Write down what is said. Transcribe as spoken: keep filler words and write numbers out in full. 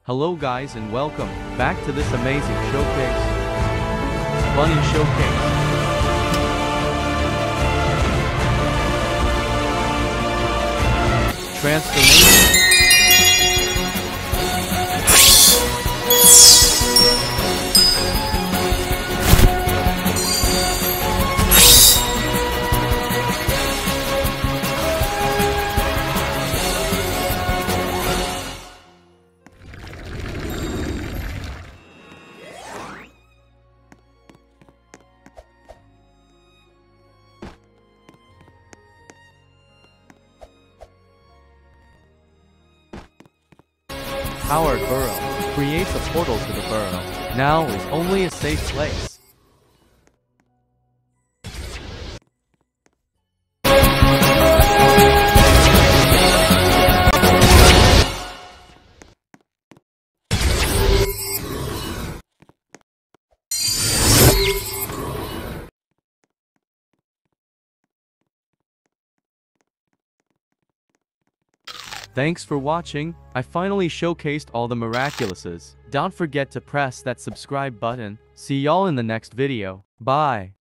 Hello guys and welcome back to this amazing showcase. Bunny showcase. Transformation. Powered burrow creates a portal to the burrow. Now is only a safe place. Thanks for watching. I finally showcased all the miraculouses. Don't forget to press that subscribe button. See y'all in the next video. Bye.